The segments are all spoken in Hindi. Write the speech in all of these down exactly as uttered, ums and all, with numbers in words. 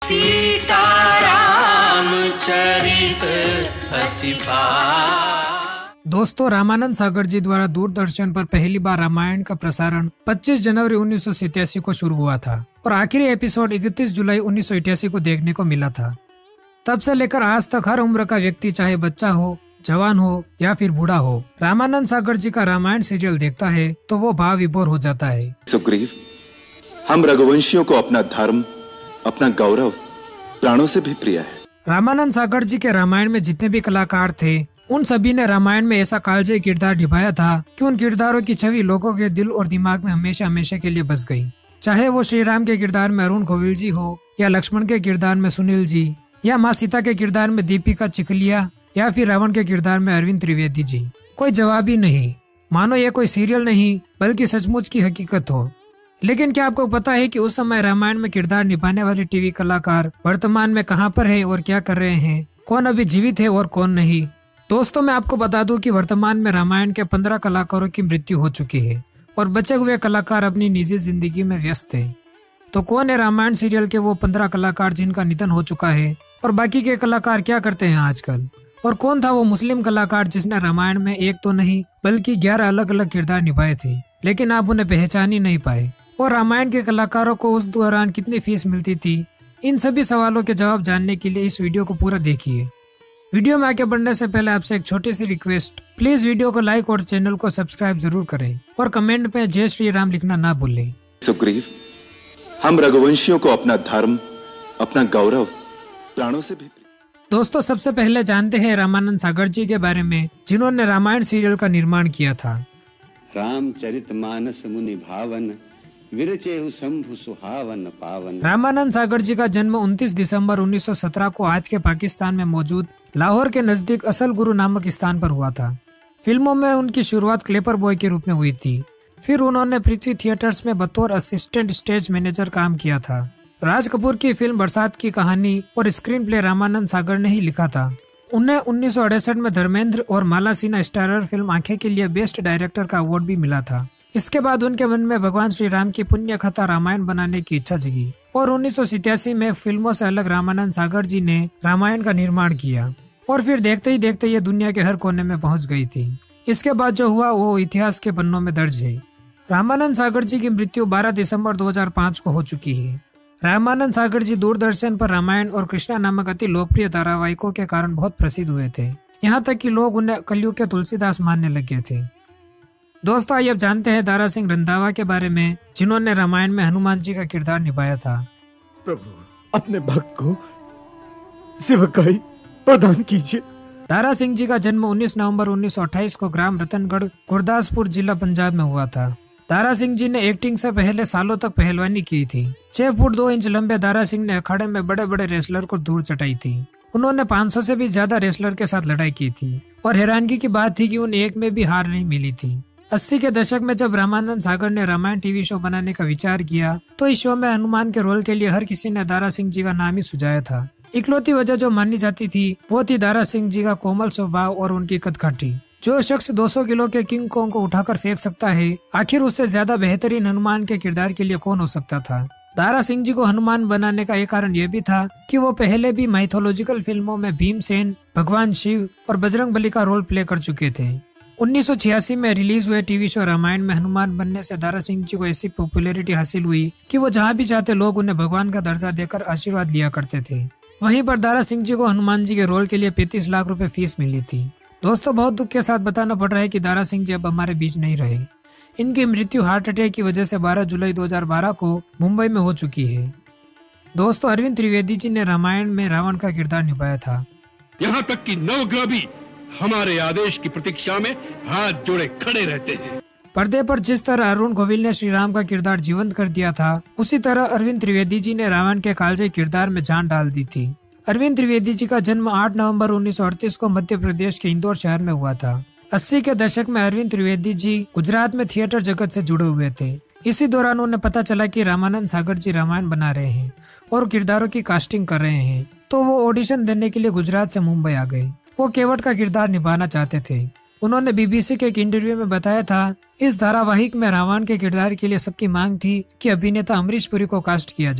सीतारामचरित अति भाव। दोस्तों, रामानंद सागर जी द्वारा दूरदर्शन पर पहली बार रामायण का प्रसारण पच्चीस जनवरी उन्नीस सौ सतासी को शुरू हुआ था और आखिरी एपिसोड इकतीस जुलाई उन्नीस सौ इक्यासी को देखने को मिला था। तब से लेकर आज तक हर उम्र का व्यक्ति, चाहे बच्चा हो, जवान हो या फिर बूढ़ा हो, रामानंद सागर जी का रामायण सीरियल देखता है तो वो भाव विभोर हो जाता है। सुग्रीव, हम रघुवंशियों को अपना धर्म, अपना गौरव प्राणों से भी प्रिय है। रामानंद सागर जी के रामायण में जितने भी कलाकार थे, उन सभी ने रामायण में ऐसा कालजयी किरदार निभाया था कि उन किरदारों की छवि लोगों के दिल और दिमाग में हमेशा हमेशा के लिए बस गई। चाहे वो श्री राम के किरदार में अरुण गोविल जी हो, या लक्ष्मण के किरदार में सुनील जी, या माँ सीता के किरदार में दीपिका चिखलिया, या फिर रावण के किरदार में अरविंद त्रिवेदी जी, कोई जवाब ही नहीं। मानो ये कोई सीरियल नहीं बल्कि सचमुच की हकीकत हो। लेकिन क्या आपको पता है कि उस समय रामायण में किरदार निभाने वाले टीवी कलाकार वर्तमान में कहां पर हैं और क्या कर रहे हैं, कौन अभी जीवित है और कौन नहीं? दोस्तों, मैं आपको बता दूं कि वर्तमान में रामायण के पंद्रह कलाकारों की मृत्यु हो चुकी है और बचे हुए कलाकार अपनी निजी जिंदगी में व्यस्त हैं। तो कौन है रामायण सीरियल के वो पंद्रह कलाकार जिनका निधन हो चुका है, और बाकी के कलाकार क्या करते हैं आजकल? और कौन था वो मुस्लिम कलाकार जिसने रामायण में एक तो नहीं बल्कि ग्यारह अलग अलग किरदार निभाए थे, लेकिन आप उन्हें पहचान ही नहीं पाए? और रामायण के कलाकारों को उस दौरान कितनी फीस मिलती थी? इन सभी सवालों के जवाब जानने के लिए इस वीडियो को पूरा देखिए। वीडियो में आगे बढ़ने से पहले आपसे एक छोटी सी रिक्वेस्ट, प्लीज वीडियो को लाइक और चैनल को सब्सक्राइब जरूर करें और कमेंट में जय श्री राम लिखना ना भूलें। सुग्रीव, हम रघुवंशियों को अपना धर्म, अपना गौरव प्राणों से भी। दोस्तों, सबसे पहले जानते हैं रामानंद सागर जी के बारे में, जिन्होंने रामायण सीरियल का निर्माण किया था। रामचरितमानस मुनि भावन, विरचेहु शंभु सुहावन पावन। रामानंद सागर जी का जन्म उनतीस दिसंबर उन्नीस सौ सत्रह को आज के पाकिस्तान में मौजूद लाहौर के नजदीक असल गुरु नामक स्थान पर हुआ था। फिल्मों में उनकी शुरुआत क्लेपर बॉय के रूप में हुई थी। फिर उन्होंने पृथ्वी थिएटर्स में बतौर असिस्टेंट स्टेज मैनेजर काम किया था। राज कपूर की फिल्म बरसात की कहानी और स्क्रीन प्ले रामानंद सागर ने ही लिखा था। उन्हें उन्नीस सौ अड़सठ में धर्मेंद्र और माला सिन्हा स्टारर फिल्म आंखें के लिए बेस्ट डायरेक्टर का अवार्ड भी मिला था। इसके बाद उनके मन में भगवान श्री राम की पुण्य कथा रामायण बनाने की इच्छा जगी और उन्नीस सौ सतासी में फिल्मों से अलग रामानंद सागर जी ने रामायण का निर्माण किया और फिर देखते ही देखते ये दुनिया के हर कोने में पहुंच गई थी। इसके बाद जो हुआ वो इतिहास के पन्नों में दर्ज है। रामानंद सागर जी की मृत्यु बारह दिसंबर दो हज़ार पाँच को हो चुकी है। रामानंद सागर जी दूरदर्शन पर रामायण और कृष्णा नामक अति लोकप्रिय धारावाहिकों के कारण बहुत प्रसिद्ध हुए थे, यहाँ तक कि लोग उन्हें कलयुग के तुलसीदास मानने लगे थे। दोस्तों, आइए अब जानते हैं दारा सिंह रंधावा के बारे में, जिन्होंने रामायण में हनुमान जी का किरदार निभाया था। प्रभु, अपने भक्त को सेवकाई प्रदान कीजिए। दारा सिंह जी का जन्म उन्नीस नवंबर उन्नीस सौ अट्ठाईस को ग्राम रतनगढ़, गुरदासपुर जिला पंजाब में हुआ था। दारा सिंह जी ने एक्टिंग से पहले सालों तक पहलवानी की थी। छह फुट दो इंच लंबे दारा सिंह ने अखाड़े में बड़े बड़े रेसलर को दूर चटाई थी। उन्होंने पाँच सौ से भी ज्यादा रेसलर के साथ लड़ाई की थी और हैरानगी की बात थी कि उन्हें एक में भी हार नहीं मिली थी। अस्सी के दशक में जब रामानंद सागर ने रामायण टीवी शो बनाने का विचार किया तो इस शो में हनुमान के रोल के लिए हर किसी ने दारा सिंह जी का नाम ही सुझाया था। इकलौती वजह जो मानी जाती थी वो थी दारा सिंह जी का कोमल स्वभाव और उनकी कदकाठी। जो शख्स दो सौ किलो के किंग कॉन्ग को उठाकर फेंक सकता है, आखिर उससे ज्यादा बेहतरीन हनुमान के किरदार के लिए कौन हो सकता था? दारा सिंह जी को हनुमान बनाने का एक कारण यह भी था कि वो पहले भी माइथोलॉजिकल फिल्मों में भीमसेन, भगवान शिव और बजरंग बली का रोल प्ले कर चुके थे। उन्नीस सौ छियासी में रिलीज हुए टीवी शो रामायण में हनुमान बनने से दारा सिंह जी को ऐसी पॉपुलैरिटी हासिल हुई कि वो जहाँ भी चाहते लोग उन्हें भगवान का दर्जा देकर आशीर्वाद लिया करते थे। वहीं पर दारा सिंह जी को हनुमान जी के रोल के लिए पैंतीस लाख रुपए फीस मिली थी। दोस्तों, बहुत दुख के साथ बताना पड़ रहा है कि दारा सिंह जी अब हमारे बीच नहीं रहे। इनकी मृत्यु हार्ट अटैक की वजह से बारह जुलाई दो हज़ार बारह को मुंबई में हो चुकी है। दोस्तों, अरविंद त्रिवेदी जी ने रामायण में रावण का किरदार निभाया था। यहाँ तक कि नवग्रह भी हमारे आदेश की प्रतीक्षा में हाथ जोड़े खड़े रहते हैं। पर्दे पर जिस तरह अरुण गोविल ने श्री राम का किरदार जीवंत कर दिया था, उसी तरह अरविंद त्रिवेदी जी ने रावण के कालजयी किरदार में जान डाल दी थी। अरविंद त्रिवेदी जी का जन्म आठ नवंबर उन्नीस सौ अड़तीस को मध्य प्रदेश के इंदौर शहर में हुआ था। अस्सी के दशक में अरविंद त्रिवेदी जी गुजरात में थिएटर जगत से जुड़े हुए थे। इसी दौरान उन्हें पता चला कि रामानंद सागर जी रामायण बना रहे हैं और किरदारों की कास्टिंग कर रहे हैं, तो वो ऑडिशन देने के लिए गुजरात से मुंबई आ गए। वो केवट का किरदार निभाना चाहते थे। उन्होंने बीबीसी के एक इंटरव्यू में बताया था, इस धारावाहिक में रावण के किरदार के लिए सबकी मांग थी कि अभिनेता अमरीश पुरी को कास्ट किया जाए।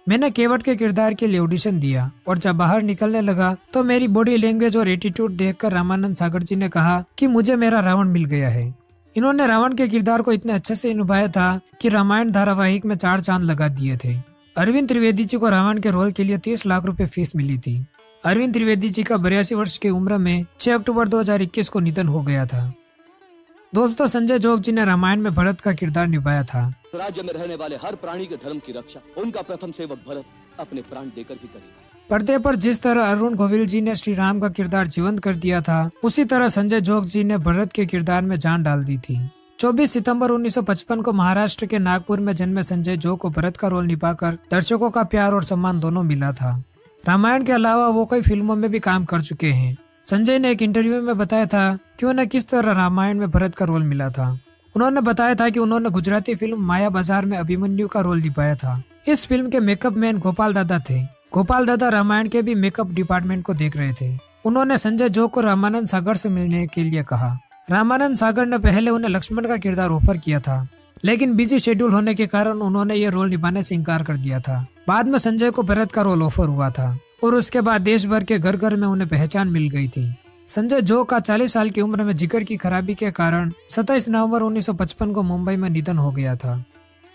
मैंने केवट के किरदार के लिए ऑडिशन दिया और जब बाहर निकलने लगा तो मेरी बॉडी लैंग्वेज और एटीट्यूड देखकर रामानंद सागर जी ने कहा कि मुझे मेरा रावण मिल गया है। इन्होंने रावण के किरदार को इतने अच्छे से निभाया था कि रामायण धारावाहिक में चार चांद लगा दिए थे। अरविंद त्रिवेदी जी को रावण के रोल के लिए तीस लाख रुपए फीस मिली थी। अरविंद त्रिवेदी जी का बयासी वर्ष की उम्र में छह अक्टूबर दो हजार इक्कीस को निधन हो गया था। दोस्तों, संजय जोग जी ने रामायण में भरत का किरदार निभाया था। राज्य में रहने वाले हर प्राणी के धर्म की रक्षा उनका प्रथम सेवक भरत अपने प्राण देकर भी करेगा। पर्दे पर जिस तरह अरुण गोविल जी ने श्री राम का किरदार जीवंत कर दिया था, उसी तरह संजय जोग जी ने भरत के किरदार में जान डाल दी थी। चौबीस सितंबर उन्नीस सौ पचपन को महाराष्ट्र के नागपुर में जन्मे संजय जोग को भरत का रोल निभाकर दर्शकों का प्यार और सम्मान दोनों मिला था। रामायण के अलावा वो कई फिल्मों में भी काम कर चुके हैं। संजय ने एक इंटरव्यू में बताया था कि उन्हें किस तरह रामायण में भरत का रोल मिला था। उन्होंने बताया था कि उन्होंने गुजराती फिल्म माया बाजार में अभिमन्यु का रोल निभाया था। इस फिल्म के मेकअप मैन गोपाल दादा थे। गोपाल दादा रामायण के भी मेकअप डिपार्टमेंट को देख रहे थे। उन्होंने संजय जोग को रामानंद सागर से मिलने के लिए कहा। रामानंद सागर ने पहले उन्हें लक्ष्मण का किरदार ऑफर किया था, लेकिन बिजी शेड्यूल होने के कारण उन्होंने ये रोल निभाने से इनकार कर दिया था। बाद में संजय को भरत का रोल ऑफर हुआ था और उसके बाद देश भर के घर घर में उन्हें पहचान मिल गई थी। संजय जोग का चालीस साल की उम्र में जिगर की खराबी के कारण सत्ताईस नवंबर उन्नीस सौ पचपन को मुंबई में निधन हो गया था।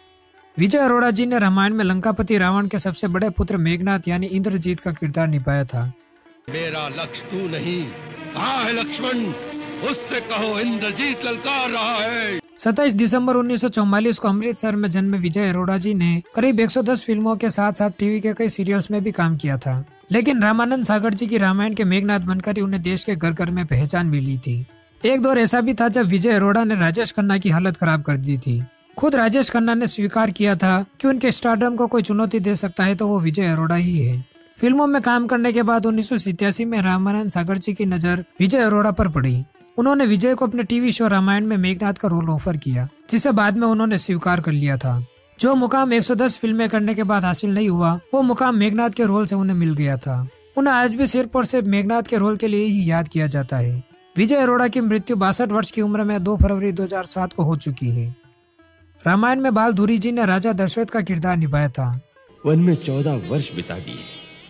विजय अरोड़ा जी ने रामायण में लंकापति रावण के सबसे बड़े पुत्र मेघनाथ यानी इंद्रजीत का किरदार निभाया था। मेरा लक्ष्य तू नहीं, कहाँ है लक्ष्मण? उससे कहो इंद्रजीत ललकार रहा है। सत्ताईस दिसंबर उन्नीस सौ चौवालीस को अमृतसर में जन्मे विजय अरोड़ा जी ने करीब एक सौ दस फिल्मों के साथ साथ टीवी के कई सीरियल्स में भी काम किया था, लेकिन रामानंद सागर जी की रामायण के मेघनाथ बनकर ही उन्हें देश के घर घर में पहचान मिली थी। एक दौर ऐसा भी था जब विजय अरोड़ा ने राजेश खन्ना की हालत खराब कर दी थी। खुद राजेश खन्ना ने स्वीकार किया था कि उनके स्टारडम को कोई चुनौती दे सकता है तो वो विजय अरोड़ा ही है। फिल्मों में काम करने के बाद उन्नीस सौ सतासी में रामानंद सागर जी की नजर विजय अरोड़ा पर पड़ी। उन्होंने विजय को अपने टीवी शो रामायण में मेघनाथ का रोल ऑफर किया, जिसे बाद में उन्होंने स्वीकार कर लिया था। जो मुकाम एक सौ दस फिल्में करने के बाद हासिल नहीं हुआ, वो मुकाम मेघनाथ के रोल से उन्हें मिल गया था। उन्हें आज भी सिर्फ और सिर्फ मेघनाथ के रोल के लिए ही याद किया जाता है। विजय अरोड़ा की मृत्यु बासठ वर्ष की उम्र में दो फरवरी दो हजार सात को हो चुकी है। रामायण में बाल धुरी जी ने राजा दशरथ का किरदार निभाया था। वन में चौदह वर्ष बिता दिए,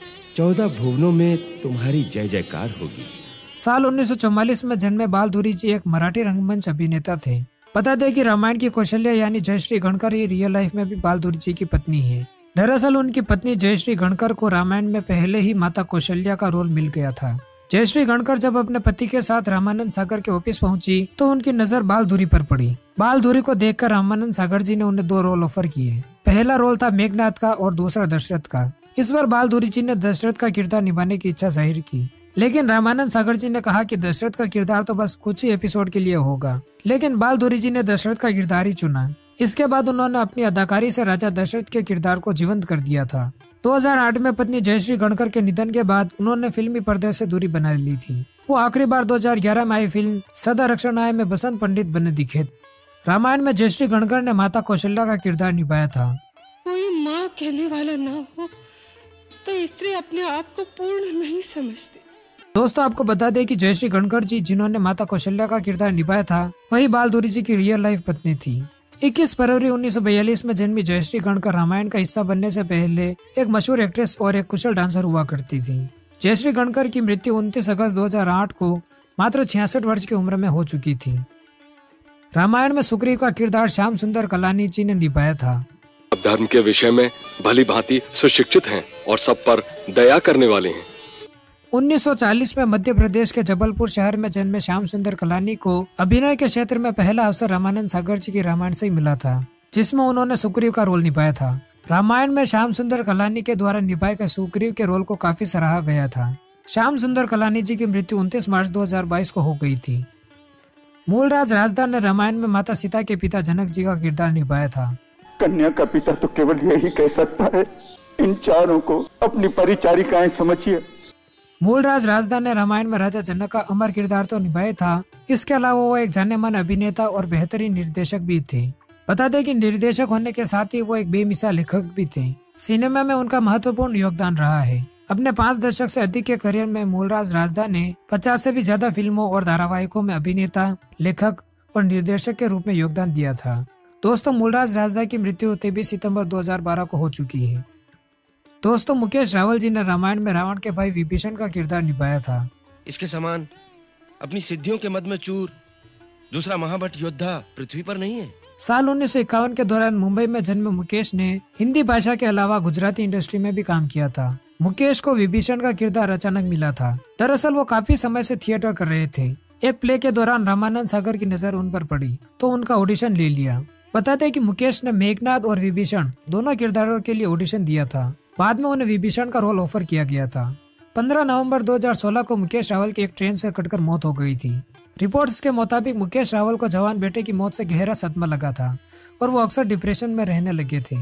चौदह भुवनों में तुम्हारी जय जयकार होगी। साल उन्नीस सौ चौवालीस में जन्मे बाल धुरी जी एक मराठी रंगमंच अभिनेता थे। बता दें कि रामायण की कौशल्या यानी जयश्री गणकर ही रियल लाइफ में भी बाल धुरी जी की पत्नी है। दरअसल उनकी पत्नी जयश्री गणकर को रामायण में पहले ही माता कौशल्या का रोल मिल गया था। जयश्री गणकर जब अपने पति के साथ रामानंद सागर के ऑफिस पहुंची तो उनकी नजर बाल धुरी पर पड़ी। बाल धुरी को देखकर रामानंद सागर जी ने उन्हें दो रोल ऑफर किए। पहला रोल था मेघनाथ का और दूसरा दशरथ का। इस बार बाल धुरी जी ने दशरथ का किरदार निभाने की इच्छा जाहिर की, लेकिन रामानंद सागर जी ने कहा कि दशरथ का किरदार तो बस कुछ ही एपिसोड के लिए होगा। लेकिन बाल धुरी जी ने दशरथ का किरदार ही चुना। इसके बाद उन्होंने अपनी अदाकारी से राजा दशरथ के किरदार को जीवंत कर दिया था। दो हज़ार आठ में पत्नी जयश्री गणकर के निधन के बाद उन्होंने फिल्मी पर्दे से दूरी बना ली थी। वो आखिरी बार दो हज़ार ग्यारह में आई फिल्म सदा रक्षण आए में बसंत पंडित बने दिखे। रामायण में जयश्री गणकर ने माता कौशल्या का किरदार निभाया था। कोई माँ कहने वाला ना हो तो स्त्री अपने आप को पूर्ण नहीं समझती। दोस्तों, आपको बता दें कि जयश्री गणकर जी जिन्होंने माता कौशल्या का किरदार निभाया था, वही बाल धुरी जी की रियल लाइफ पत्नी थी। इक्कीस फरवरी उन्नीस सौ बयालीस में जन्मी जयश्री गणकर रामायण का हिस्सा बनने से पहले एक मशहूर एक्ट्रेस और एक कुशल डांसर हुआ करती थी। जयश्री गणकर की मृत्यु उनतीस अगस्त दो हज़ार आठ को मात्र छियासठ वर्ष की उम्र में हो चुकी थी। रामायण में सुग्रीव का किरदार श्याम सुंदर कलानी जी ने निभाया था। आप धर्म के विषय में भली भांति सुशिक्षित हैं और सब पर दया करने वाले हैं। उन्नीस सौ चालीस में मध्य प्रदेश के जबलपुर शहर में जन्मे श्याम सुंदर कलानी को अभिनय के क्षेत्र में पहला अवसर रामानंद सागर जी की रामायण से ही मिला था, जिसमें उन्होंने सुग्रीव का रोल निभाया था। रामायण में श्याम सुंदर कलानी के द्वारा निभाए गए सुग्रीव के रोल को काफी सराहा गया था। श्याम सुंदर कलानी जी की मृत्यु उनतीस मार्च दो हज़ार बाईस को हो गई थी। मूलराज राजदार ने रामायण में माता सीता के पिता जनक जी का किरदार निभाया था। कन्या का पिता तो केवल यही कह सकता है, इन चारों को अपनी परिचारिकाएं समझिए। मूलराज राजदार ने रामायण में राजा जनक का अमर किरदार तो निभाया था, इसके अलावा वो एक जाने माने अभिनेता और बेहतरीन निर्देशक भी थे। बता दें कि निर्देशक होने के साथ ही वो एक बेमिसाल लेखक भी थे। सिनेमा में उनका महत्वपूर्ण योगदान रहा है। अपने पाँच दशक से अधिक के करियर में मूलराज राजदार ने पचास से भी ज्यादा फिल्मों और धारावाहिकों में अभिनेता, लेखक और निर्देशक के रूप में योगदान दिया था। दोस्तों, मूलराज राजदार की मृत्यु तेईस सितंबर दो हज़ार बारह को हो चुकी है। दोस्तों मुकेश रावल जी ने रामायण में रावण के भाई विभीषण का किरदार निभाया था। इसके समान अपनी सिद्धियों के मद में चूर दूसरा महाबट योद्धा पृथ्वी पर नहीं है। साल उन्नीस सौ इक्यावन के दौरान मुंबई में जन्मे मुकेश ने हिंदी भाषा के अलावा गुजराती इंडस्ट्री में भी काम किया था। मुकेश को विभीषण का किरदार अचानक मिला था। दरअसल वो काफी समय से थिएटर कर रहे थे। एक प्ले के दौरान रामानंद सागर की नजर उन पर पड़ी तो उनका ऑडिशन ले लिया। बताते हैं कि मुकेश ने मेघनाद और विभीषण दोनों किरदारों के लिए ऑडिशन दिया था। बाद में उन्हें विभीषण का रोल ऑफर किया गया था। पंद्रह नवंबर दो हज़ार सोलह को मुकेश रावल की एक ट्रेन से कटकर मौत हो गई थी। रिपोर्ट्स के मुताबिक मुकेश रावल को जवान बेटे की मौत से गहरा सदमा लगा था और वो अक्सर डिप्रेशन में रहने लगे थे।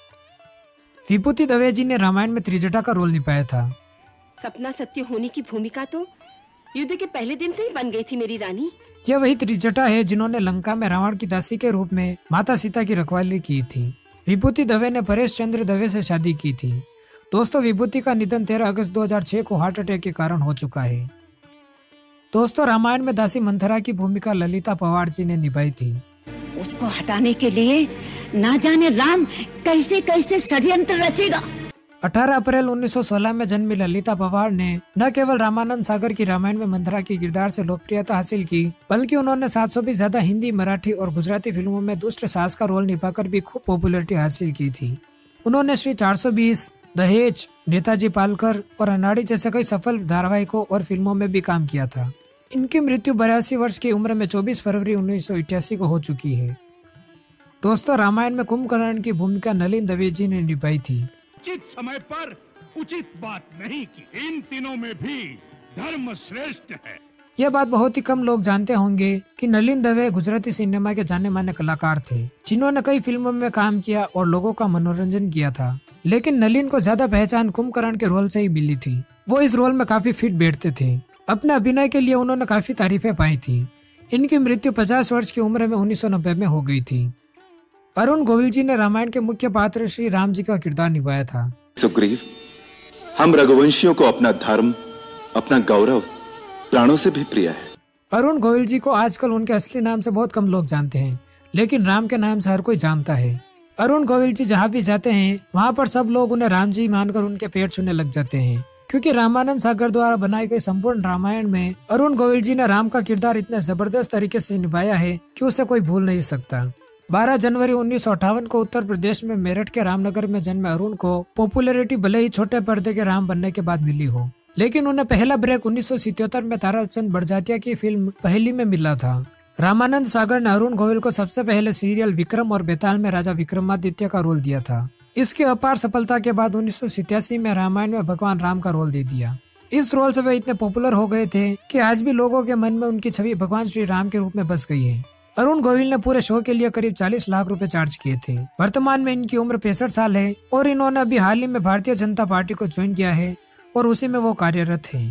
विभूति दवे जी ने रामायण में त्रिजटा का रोल निभाया था। सपना सत्य होने की भूमिका तो युद्ध के पहले दिन से ही बन गई थी मेरी रानी। यह वही त्रिजटा है जिन्होंने लंका में रावण की दासी के रूप में माता सीता की रखवाली की थी। विभूति दवे ने परेश चंद्र दवे से शादी की थी। दोस्तों विभूति का निधन तेरह अगस्त दो हज़ार छह को हार्ट अटैक के कारण हो चुका है। दोस्तों रामायण में दासी मंथरा की भूमिका ललिता पवार जी ने निभाई थी। उसको हटाने के लिए ना जाने राम कैसे कैसे षड्यंत्र रचेगा। अठारह अप्रैल उन्नीस सौ सोलह में जन्मी ललिता पवार ने न केवल रामानंद सागर की रामायण में मंथरा के किरदार से लोकप्रियता हासिल की, बल्कि उन्होंने सात सौ भी ज्यादा हिंदी, मराठी और गुजराती फिल्मों में दुष्ट सास का रोल निभाकर भी खूब पॉपुलैरिटी हासिल की थी। उन्होंने श्री चार सौ बीस, दहेज, नेताजी पालकर और अनाड़ी जैसे कई सफल धारावाहिकों और फिल्मों में भी काम किया था। इनकी मृत्यु बयासी वर्ष की उम्र में चौबीस फरवरी उन्नीस सौ इक्यासी को हो चुकी है। दोस्तों रामायण में कुंभकर्ण की भूमिका नलिन दवे जी ने निभाई थी। उचित समय पर उचित बात नहीं की। इन तीनों में भी धर्म श्रेष्ठ है। यह बात बहुत ही कम लोग जानते होंगे कि नलिन दवे गुजराती सिनेमा के जाने माने कलाकार थे, जिन्होंने कई फिल्मों में काम किया और लोगों का मनोरंजन किया था। लेकिन नलिन को ज्यादा पहचान कुंभकर्ण के रोल से ही मिली थी। वो इस रोल में काफी फिट बैठते थे। अपने अभिनय के लिए उन्होंने काफी तारीफें पाई थी। इनकी मृत्यु पचास वर्ष की उम्र में उन्नीस सौ नब्बे में हो गई थी। अरुण गोविल जी ने रामायण के मुख्य पात्र श्री राम जी का किरदार निभाया था। सुग्रीव, हम रघुवंशियों को अपना धर्म, अपना गौरव प्राणों से भी प्रिय है। अरुण गोविल जी को आजकल उनके असली नाम से बहुत कम लोग जानते हैं, लेकिन राम के नाम से हर कोई जानता है। अरुण गोविल जी जहाँ भी जाते हैं वहाँ पर सब लोग उन्हें राम जी मानकर उनके पैर छूने लग जाते हैं, क्योंकि रामानंद सागर द्वारा बनाई गई संपूर्ण रामायण में अरुण गोविल जी ने राम का किरदार इतने जबरदस्त तरीके से निभाया है कि उसे कोई भूल नहीं सकता। बारह जनवरी उन्नीस सौ अट्ठावन को उत्तर प्रदेश में मेरठ के रामनगर में जन्मे अरुण को पॉपुलैरिटी भले ही छोटे पर्दे के राम बनने के बाद मिली हो, लेकिन उन्हें पहला ब्रेक उन्नीस सौ सतहत्तर में ताराचंद बड़जात्या की फिल्म पहली में मिला था। रामानंद सागर ने अरुण गोविल को सबसे पहले सीरियल विक्रम और बेताल में राजा विक्रमादित्य का रोल दिया था। इसकी अपार सफलता के बाद उन्नीस सौ सतासी में रामायण में भगवान राम का रोल दे दिया। इस रोल से वे इतने पॉपुलर हो गए थे कि आज भी लोगों के मन में उनकी छवि भगवान श्री राम के रूप में बस गई है। अरुण गोविल ने पूरे शो के लिए करीब चालीस लाख रुपए चार्ज किए थे। वर्तमान में इनकी उम्र पैंसठ साल है और इन्होंने अभी हाल ही में भारतीय जनता पार्टी को ज्वाइन किया है और उसी में वो कार्यरत है।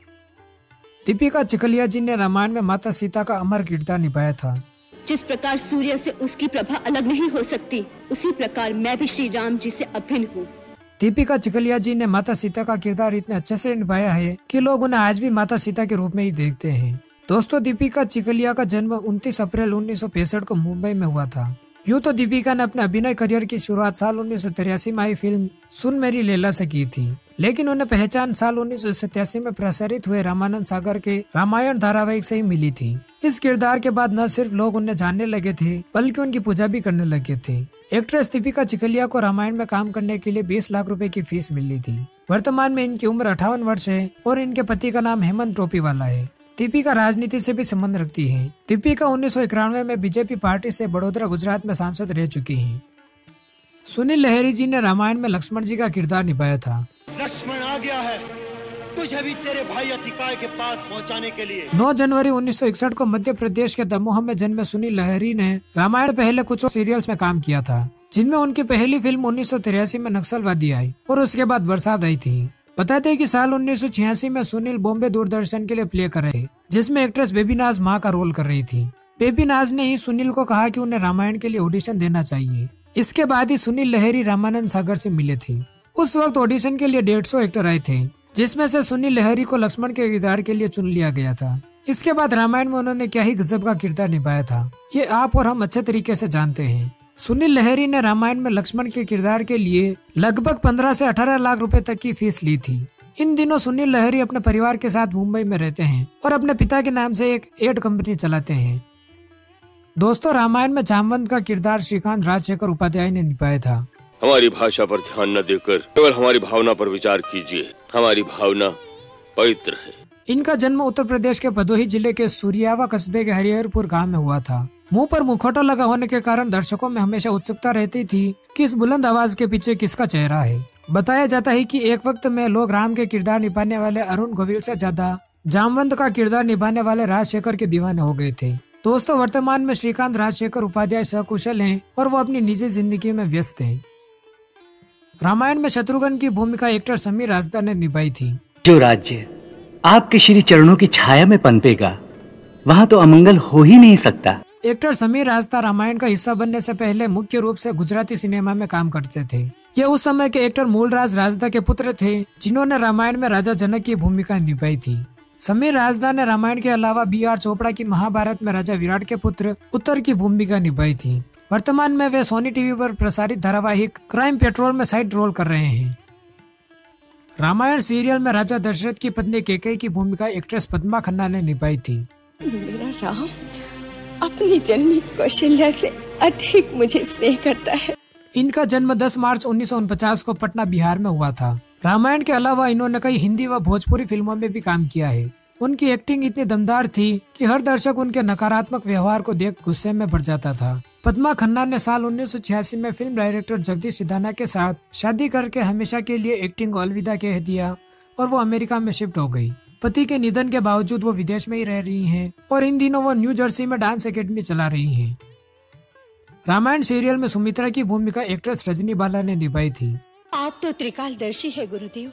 दीपिका चिखलिया जी ने रामायण में माता सीता का अमर किरदार निभाया था। जिस प्रकार सूर्य से उसकी प्रभा अलग नहीं हो सकती, उसी प्रकार मैं भी श्री राम जी से अभिन्न हूँ। दीपिका चिखलिया जी ने माता सीता का किरदार इतने अच्छे से निभाया है कि लोग उन्हें आज भी माता सीता के रूप में ही देखते हैं। दोस्तों दीपिका चिखलिया का जन्म उनतीस अप्रैल उन्नीस सौ पैंसठ को मुंबई में हुआ था। यूँ तो दीपिका ने अपने अभिनय करियर की शुरुआत साल उन्नीस सौ तिरासी में आई फिल्म सुन मेरी लैला से की थी, लेकिन उन्हें पहचान साल उन्नीस सौ सतासी में प्रसारित हुए रामानंद सागर के रामायण धारावाहिक से ही मिली थी। इस किरदार के बाद न सिर्फ लोग उन्हें जानने लगे थे, बल्कि उनकी पूजा भी करने लगे थे। एक्ट्रेस दीपिका चिखलिया को रामायण में काम करने के लिए बीस लाख रुपए की फीस मिली थी। वर्तमान में इनकी उम्र अट्ठावन वर्ष है और इनके पति का नाम हेमंत टोपीवाला है। दीपिका राजनीति से भी संबंध रखती है। दीपिका उन्नीस सौ इक्यानवे में बीजेपी पार्टी से बड़ोदरा गुजरात में सांसद रह चुकी हैं। सुनील लहरी जी ने रामायण में लक्ष्मण जी का किरदार निभाया था। लक्ष्मण आ गया है तुझे भी तेरे भाई अतिकाय के पास पहुंचाने के लिए। नौ जनवरी उन्नीस सौ इकसठ को मध्य प्रदेश के दमोह में जन्मे सुनील लहरी ने रामायण पहले कुछ सीरियल्स में काम किया था, जिनमें उनकी पहली फिल्म उन्नीस सौ तिरासी में नक्सलवादी आई और उसके बाद बरसात आई थी। बताते हैं कि साल उन्नीस सौ छियासी में सुनील बॉम्बे दूरदर्शन के लिए प्ले कर रहे, जिसमें एक्ट्रेस बेबी नाज माँ का रोल कर रही थी। बेबी नाज ने ही सुनील को कहा कि उन्हें रामायण के लिए ऑडिशन देना चाहिए। इसके बाद ही सुनील लहरी रामानंद सागर से मिले थे। उस वक्त ऑडिशन के लिए डेढ़ सौ एक्टर आए थे, जिसमें से सुनील लहरी को लक्ष्मण के किरदार के लिए चुन लिया गया था। इसके बाद रामायण में उन्होंने क्या ही गजब का किरदार निभाया था, ये आप और हम अच्छे तरीके से जानते हैं। सुनील लहरी ने रामायण में लक्ष्मण के किरदार के लिए लगभग पंद्रह से अठारह लाख रुपए तक की फीस ली थी। इन दिनों सुनील लहरी अपने परिवार के साथ मुंबई में रहते हैं और अपने पिता के नाम से एक एड कंपनी चलाते हैं। दोस्तों, रामायण में जामवंत का किरदार श्रीकांत राजशेखर उपाध्याय ने निभाया था। हमारी भाषा पर ध्यान न देकर केवल हमारी भावना पर विचार कीजिए। हमारी भावना पवित्र है। इनका जन्म उत्तर प्रदेश के भदोही जिले के सूर्यावा कस्बे के हरिहरपुर गांव में हुआ था। मुंह पर मुखौटा लगा होने के कारण दर्शकों में हमेशा उत्सुकता रहती थी कि इस बुलंद आवाज के पीछे किसका चेहरा है। बताया जाता है कि एक वक्त में लोग राम के किरदार निभाने वाले अरुण गोविल से ज्यादा जामवंत का किरदार निभाने वाले राजशेखर के दीवाने हो गए थे। दोस्तों, वर्तमान में श्रीकांत राजशेखर उपाध्याय सकुशल हैं और वो अपनी निजी जिंदगी में व्यस्त हैं। रामायण में शत्रुघ्न की भूमिका एक्टर समीर राजदा ने निभाई थी। जो राज्य आपके श्री चरणों की छाया में पनपेगा, वहाँ तो अमंगल हो ही नहीं सकता। एक्टर समीर राजदा रामायण का हिस्सा बनने से पहले मुख्य रूप से गुजराती सिनेमा में काम करते थे। ये उस समय के एक्टर मूलराज राजदा के पुत्र थे, जिन्होंने रामायण में राजा जनक की भूमिका निभाई थी। समीर राजदा ने रामायण के अलावा बी आर चोपड़ा की महाभारत में राजा विराट के पुत्र उत्तर की भूमिका निभाई थी। वर्तमान में वे सोनी टीवी पर प्रसारित धारावाहिक क्राइम पेट्रोल में साइड रोल कर रहे हैं। रामायण सीरियल में राजा दशरथ की पत्नी कैकेयी की भूमिका एक्ट्रेस पद्मा खन्ना ने निभाई थी। मेरा राम अपनी जननी कौशल्या से अधिक मुझे स्नेह करता है। इनका जन्म दस मार्च उन्नीस सौ उनचास को पटना बिहार में हुआ था। रामायण के अलावा इन्होंने कई हिंदी व भोजपुरी फिल्मों में भी काम किया है। उनकी एक्टिंग इतनी दमदार थी कि हर दर्शक उनके नकारात्मक व्यवहार को देख गुस्से में भर जाता था। पद्मा खन्ना ने साल उन्नीस सौ छियासी में फिल्म डायरेक्टर जगदीश सिधाना के साथ शादी करके हमेशा के लिए एक्टिंग को अलविदा कह दिया और वो अमेरिका में शिफ्ट हो गई। पति के निधन के बावजूद वो विदेश में ही रह रही हैं और इन दिनों वो न्यू जर्सी में डांस एकेडमी चला रही हैं। रामायण सीरियल में सुमित्रा की भूमिका एक्ट्रेस रजनी बाला ने निभाई थी। आप तो त्रिकालदर्शी है गुरुदेव,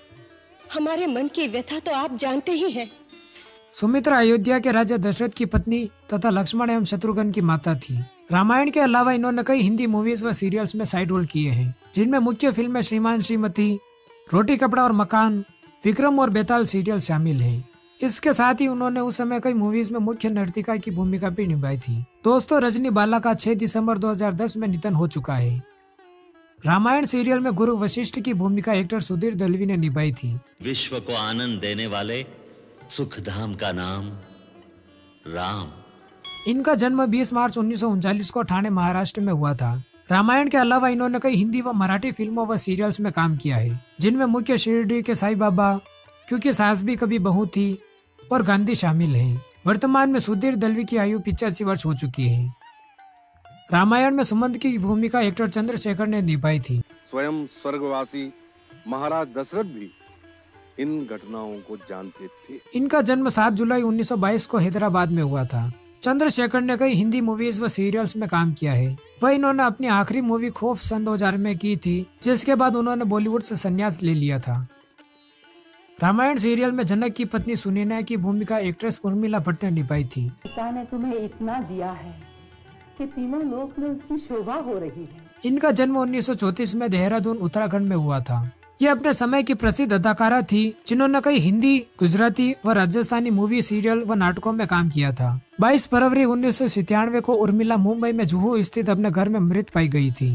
हमारे मन की व्यथा तो आप जानते ही हैं। सुमित्रा अयोध्या के राजा दशरथ की पत्नी तथा लक्ष्मण एवं शत्रुघ्न की माता थी। रामायण के अलावा इन्होंने कई हिंदी मूवीज व सीरियल्स में साइड रोल किए हैं, जिनमें मुख्य फिल्में श्रीमान श्रीमती, रोटी कपड़ा और मकान, विक्रम और बेताल सीरियल शामिल हैं। इसके साथ ही उन्होंने उस समय कई मूवीज में मुख्य नर्तिका की भूमिका भी निभाई थी। दोस्तों, रजनी बाला का छह दिसंबर दो हज़ार दस में निधन हो चुका है। रामायण सीरियल में गुरु वशिष्ठ की भूमिका एक्टर सुधीर दलवी ने निभाई थी। विश्व को आनंद देने वाले सुखधाम का नाम राम। इनका जन्म बीस मार्च उन्नीस सौ उनचालीस को ठाणे महाराष्ट्र में हुआ था। रामायण के अलावा इन्होंने कई हिंदी व मराठी फिल्मों व सीरियल्स में काम किया है, जिनमें मुख्य शिरडी के साईं बाबा, क्योंकि सास भी कभी बहू थी और गांधी शामिल हैं। वर्तमान में सुधीर दलवी की आयु पिचासी वर्ष हो चुकी है। रामायण में सुमंत की भूमिका एक्टर चंद्रशेखर ने निभाई थी। स्वयं स्वर्गवासी महाराज दशरथ भी इन घटनाओं को जानते थे। इनका जन्म सात जुलाई उन्नीस सौ बाईस को हैदराबाद में हुआ था। चंद्रशेखर ने कई हिंदी मूवीज व सीरियल्स में काम किया है। वह इन्होंने अपनी आखिरी मूवी खौफ सन दो हज़ार में की थी, जिसके बाद उन्होंने बॉलीवुड से संन्यास ले लिया था। रामायण सीरियल में जनक की पत्नी सुनैना की भूमिका एक्ट्रेस उर्मिला भट्ट ने निभाई थी। पिता ने तुम्हें इतना दिया है कि तीनों लोक में उसकी शोभा हो रही है। इनका जन्म उन्नीस सौ चौंतीस में देहरादून उत्तराखंड में हुआ था। ये अपने समय की प्रसिद्ध अदाकारा थी, जिन्होंने कई हिंदी, गुजराती व राजस्थानी मूवी, सीरियल व नाटकों में काम किया था। बाईस फरवरी उन्नीस सौ सत्तानवे को उर्मिला मुंबई में जुहू स्थित अपने घर में मृत पाई गई थी।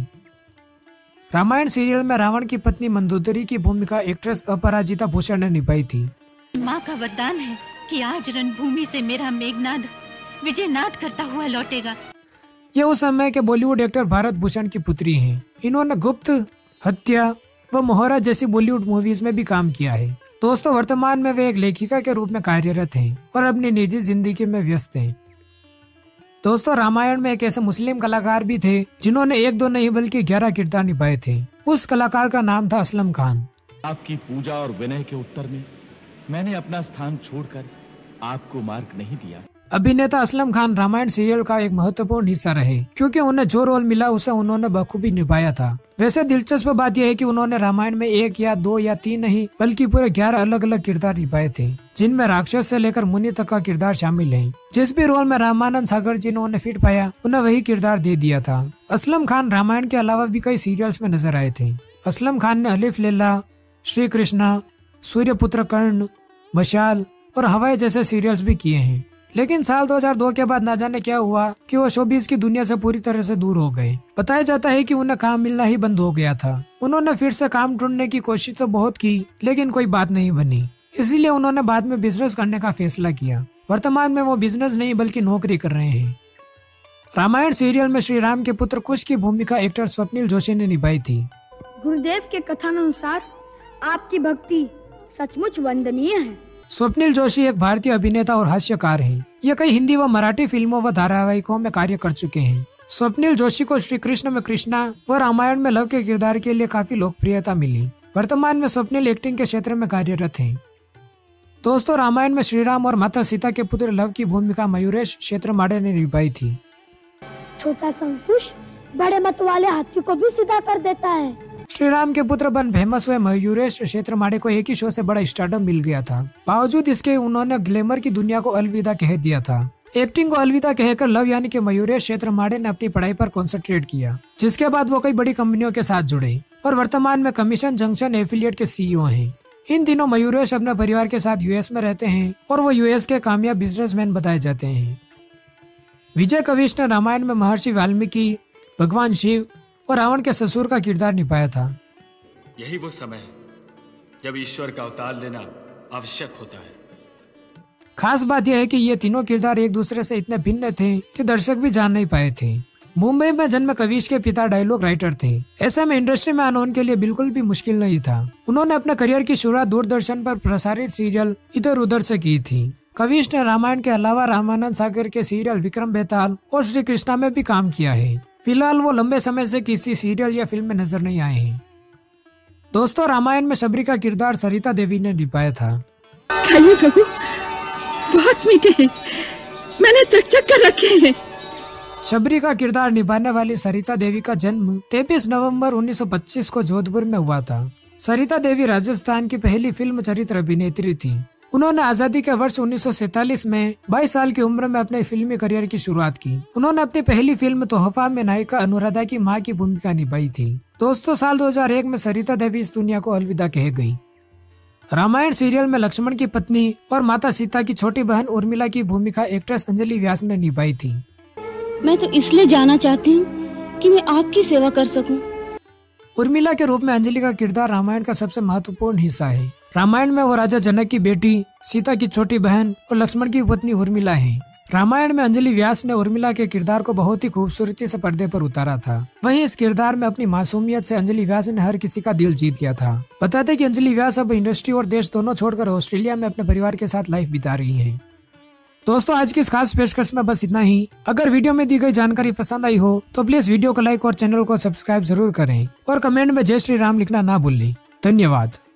रामायण सीरियल में रावण की पत्नी मंदोदरी की भूमिका एक्ट्रेस अपराजिता भूषण ने निभाई थी। माँ का वरदान है कि आज रणभूमि से मेरा मेघनाद विजयनाद करता हुआ लौटेगा। ये उस समय के बॉलीवुड एक्टर भारत भूषण की पुत्री हैं। इन्होंने गुप्त, हत्या व मोहरा जैसी बॉलीवुड मूवीज में भी काम किया है। दोस्तों, वर्तमान में वे एक लेखिका के रूप में कार्यरत हैं और अपनी निजी जिंदगी में व्यस्त हैं। दोस्तों, रामायण में एक ऐसे मुस्लिम कलाकार भी थे जिन्होंने एक दो नहीं बल्कि ग्यारह किरदार निभाए थे। उस कलाकार का नाम था असलम खान। आपकी पूजा और विनय के उत्तर में मैंने अपना स्थान छोड़कर आपको मार्ग नहीं दिया। अभिनेता असलम खान रामायण सीरियल का एक महत्वपूर्ण हिस्सा रहे, क्योंकि उन्हें जो रोल मिला उसे उन्होंने बखूबी निभाया था। वैसे दिलचस्प बात यह है कि उन्होंने रामायण में एक या दो या तीन नहीं बल्कि पूरे ग्यारह अलग अलग किरदार निभाए थे, जिनमें राक्षस से लेकर मुनि तक का किरदार शामिल है। जिस भी रोल में रामानंद सागर जी ने उन्हें फिट पाया, उन्हें वही किरदार दे दिया था। असलम खान रामायण के अलावा भी कई सीरियल्स में नजर आए थे। असलम खान ने अलिफ लैला, श्री कृष्णा, सूर्यपुत्र कर्ण, मशाल और हवाई जैसे सीरियल्स भी किए हैं। लेकिन साल दो हज़ार दो के बाद ना जाने क्या हुआ कि वो शोबिस की दुनिया से पूरी तरह से दूर हो गए। बताया जाता है कि उन्हें काम मिलना ही बंद हो गया था। उन्होंने फिर से काम ढूंढने की कोशिश तो बहुत की, लेकिन कोई बात नहीं बनी। इसीलिए उन्होंने बाद में बिजनेस करने का फैसला किया। वर्तमान में वो बिजनेस नहीं बल्कि नौकरी कर रहे हैं। रामायण सीरियल में श्री राम के पुत्र कुश की भूमिका एक्टर स्वप्निल जोशी ने निभाई थी। गुरुदेव के कथनानुसार आपकी भक्ति सचमुच वंदनीय है। स्वप्निल जोशी एक भारतीय अभिनेता और हास्यकार हैं। ये कई हिंदी व मराठी फिल्मों व धारावाहिकों में कार्य कर चुके हैं। स्वप्निल जोशी को श्री कृष्ण में कृष्णा व रामायण में लव के किरदार के लिए काफी लोकप्रियता मिली। वर्तमान में स्वप्निल एक्टिंग के क्षेत्र में कार्यरत हैं। दोस्तों, रामायण में श्री राम और माता सीता के पुत्र लव की भूमिका मयूरेश क्षेत्रमाड़े ने निभाई थी। छोटा संकुश बड़े मत वाले हाथी को भी सीधा कर देता है। श्री राम के पुत्र बन फेमस हुए मयूरेश क्षेत्रमाड़े को एक ही शो से बड़ा स्टारडम मिल गया था। बावजूद इसके उन्होंने ग्लैमर की दुनिया को अलविदा कह दिया था। एक्टिंग को अलविदा कहकर लव यानी कि मयूरेश क्षेत्रमाड़े ने अपनी पढ़ाई पर कॉन्सेंट्रेट किया, जिसके बाद वो कई बड़ी कंपनियों के साथ जुड़े और वर्तमान में कमीशन जंक्शन एफिलिएट के सीईओ हैं। इन दिनों मयूरेश अपने परिवार के साथ यूएस में रहते हैं और वो यूएस के कामयाब बिजनेसमैन बताए जाते हैं। विजय कविश ने रामायण में महर्षि वाल्मीकि, भगवान शिव और रावण के ससुर का किरदार निभाया था। यही वो समय है जब ईश्वर का अवतार लेना आवश्यक होता है। खास बात यह है कि ये तीनों किरदार एक दूसरे से इतने भिन्न थे कि दर्शक भी जान नहीं पाए थे। मुंबई में जन्मे कविश के पिता डायलॉग राइटर थे। ऐसे में इंडस्ट्री में आना उनके लिए बिल्कुल भी मुश्किल नहीं था। उन्होंने अपने करियर की शुरुआत दूरदर्शन पर प्रसारित सीरियल इधर उधर से की थी। कविश ने रामायण के अलावा रामानंद सागर के सीरियल विक्रम बेताल और श्री कृष्णा में भी काम किया है। फिलहाल वो लंबे समय से किसी सीरियल या फिल्म में नजर नहीं आए हैं। दोस्तों, रामायण में शबरी का किरदार सरिता देवी ने निभाया था। खाइए प्रभु, बहुत मीठे हैं, मैंने चकचक कर रखे हैं। शबरी का किरदार निभाने वाली सरिता देवी का जन्म तेईस नवंबर उन्नीस सौ पच्चीस को जोधपुर में हुआ था। सरिता देवी राजस्थान की पहली फिल्म चरित्र अभिनेत्री थी। उन्होंने आजादी के वर्ष उन्नीस सौ सैतालीस में बाईस साल की उम्र में अपने फिल्मी करियर की शुरुआत की। उन्होंने अपनी पहली फिल्म तोहफा में नायिका अनुराधा की मां की भूमिका निभाई थी। दोस्तों, साल दो हज़ार एक में सरिता देवी इस दुनिया को अलविदा कह गई। रामायण सीरियल में लक्ष्मण की पत्नी और माता सीता की छोटी बहन उर्मिला की भूमिका एक्ट्रेस अंजलि व्यास ने निभाई थी। मैं तो इसलिए जाना चाहती हूँ कि मैं आपकी सेवा कर सकूं। उर्मिला के रूप में अंजलि का किरदार रामायण का सबसे महत्वपूर्ण हिस्सा है। रामायण में वो राजा जनक की बेटी, सीता की छोटी बहन और लक्ष्मण की पत्नी उर्मिला है। रामायण में अंजलि व्यास ने उर्मिला के किरदार को बहुत ही खूबसूरती से पर्दे पर उतारा था। वहीं इस किरदार में अपनी मासूमियत से अंजलि व्यास ने हर किसी का दिल जीत लिया था। बता दें कि अंजलि व्यास अब इंडस्ट्री और देश दोनों छोड़कर ऑस्ट्रेलिया में अपने परिवार के साथ लाइफ बिता रही है। दोस्तों, आज की इस खास पेशकश में बस इतना ही। अगर वीडियो में दी गई जानकारी पसंद आई हो तो प्लीज वीडियो को लाइक और चैनल को सब्सक्राइब जरूर करें और कमेंट में जय श्री राम लिखना ना भूलें। धन्यवाद।